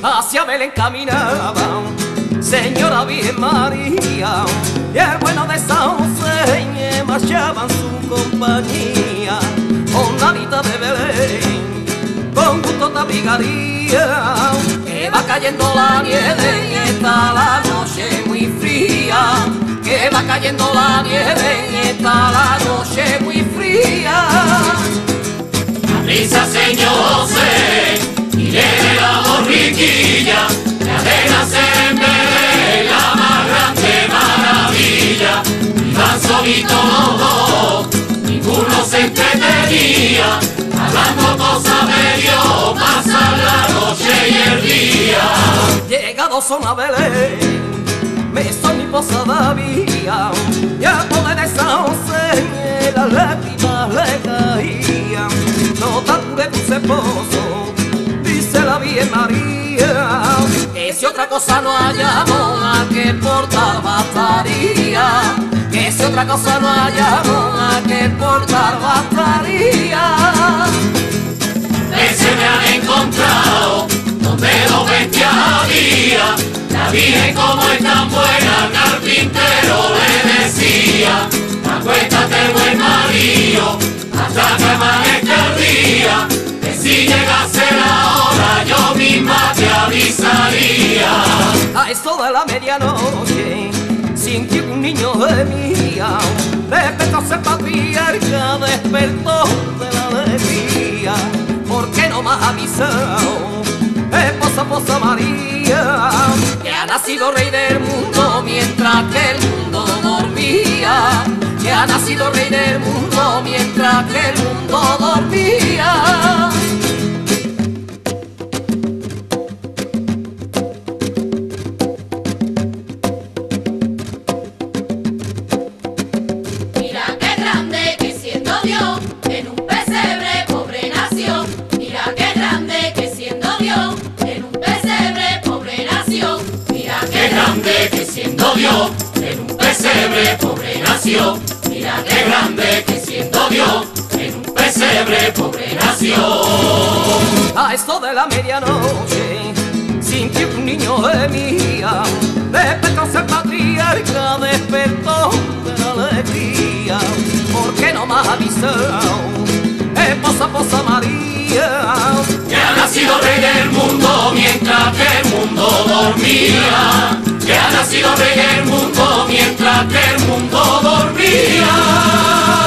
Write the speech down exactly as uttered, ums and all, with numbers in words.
hacia Belén caminaban, Señora Virgen María, y el bueno de San José marchaba en su compañía, con Nanita de Belén, con gusto te abrigaría, que va cayendo la nieve y está la noche muy fría, que va cayendo la nieve y está la noche muy fría. Avisa, Señor José, y lleve la borriquilla, que ha de nacer en Belén la más grande maravilla. Iban solitos los dos, ninguno se entretenía, hablando cosas de Dios, pasan la noche y el día. Llegados son a Belén, me son mi posada vía, y al poder de San José las lágrimas le caían. No te apures tu esposo, dice la Virgen María, que si otra cosa no hallamos a que portar bastaría, que si otra cosa no hallamos a que portar bastaría. Ese me han encontrado donde dos bestias había, la Virgen como es tan buena, carpintero le decía, acuéstate buen marido, hasta que amanezca el día, que si llegase la hora yo misma te avisaría. A esto de la medianoche, sin que un niño gemía, despertó ese patriarca, despertó de la alegría, porque no más avisado, esposa, esposa María, que ha nacido rey del mundo mientras que el mundo dormía, que ha nacido rey del mundo mientras que el mundo dormía. Mira qué grande que siendo Dios en un pesebre pobre nació. Mira qué grande que siendo Dios en un pesebre pobre nació. Mira Qué grande que siendo Dios en un pesebre pobre nació. Mira qué grande que siendo Dios en un pesebre pobre nació. A esto de la medianoche, sin que un niño gemía, despertó ese patriarca, despertó de la alegría, porque no más avisado, esposa, esposa María, Que ha nacido rey del mundo mientras que el mundo dormía. Que ha nacido rey del mundo mientras que el mundo dormía.